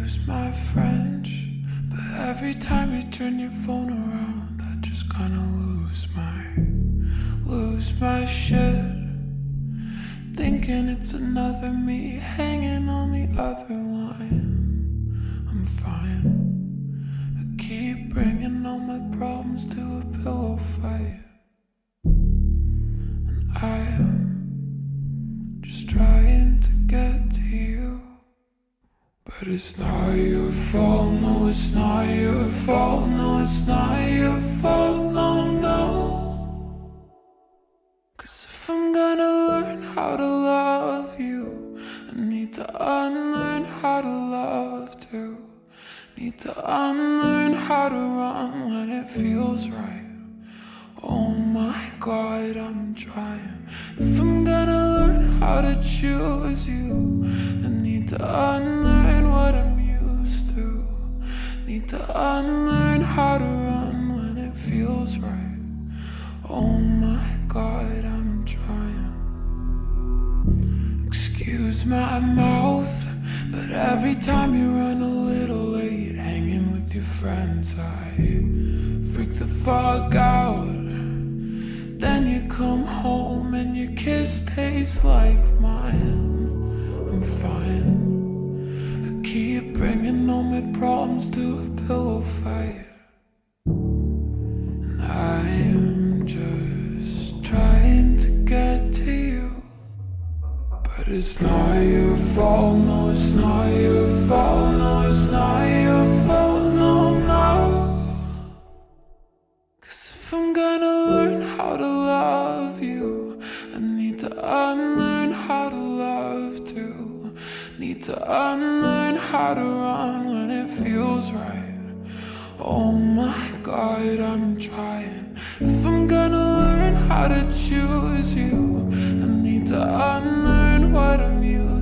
Excuse my French, but every time you turn your phone around, I just kinda lose my shit, thinking it's another me hanging on the other line. I'm fine. I keep bringing all my problems to a pillow fight, and I am just trying to get to you. But it's not your fault, no, it's not your fault, no, it's not your fault, no, no. 'Cause if I'm gonna learn how to love you, I need to unlearn how to love too. Need to unlearn how to run when it feels right. Oh my God, I'm trying. If I'm gonna learn how to choose you, I need to unlearn what I'm used to. Need to unlearn how to run when it feels right. Oh my God, I'm trying. Excuse my mouth, but every time you run a little late, hanging with your friends, I freak the fuck out. Then you come home and your kiss tastes like mine. I'm fine. I keep bringing all my problems to a pillow fight, and I am just trying to get to you. But it's not your fault, no, it's not your fault, no, it's not your fault, no, no. 'Cause if I'm gonna learn how to love you, I need to unlearn how to love too. Need to unlearn how to run when it feels right. Oh my God, I'm trying. If I'm gonna learn how to choose you, I need to unlearn what I'm used